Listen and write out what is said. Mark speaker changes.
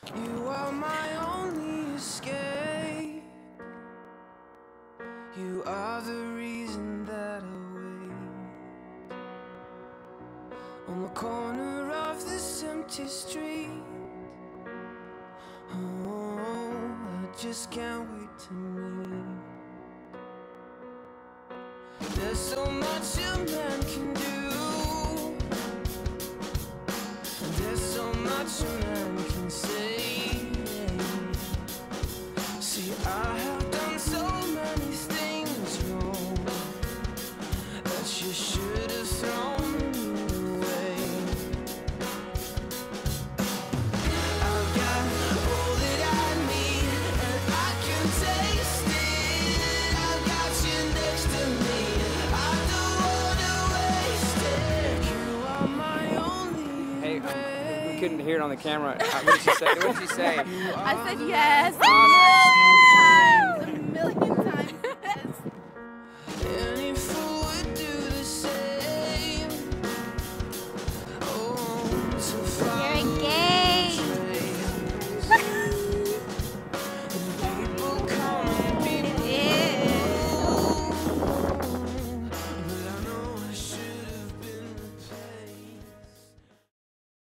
Speaker 1: You are my only escape. You are the reason that I wait on the corner of this empty street. Oh, I just can't wait to meet. There's so much a man can do. There's so much a man can say. See, I have done so many things wrong that you should have thrown me away. I've got all that I need and I can taste it. I've got you next to me. I don't wanna waste it. You are my only.
Speaker 2: Hey, we couldn't hear it on the camera. What did she say? What did she say?
Speaker 3: I said yes. A million times.
Speaker 1: Any fool would do the same. Oh, to find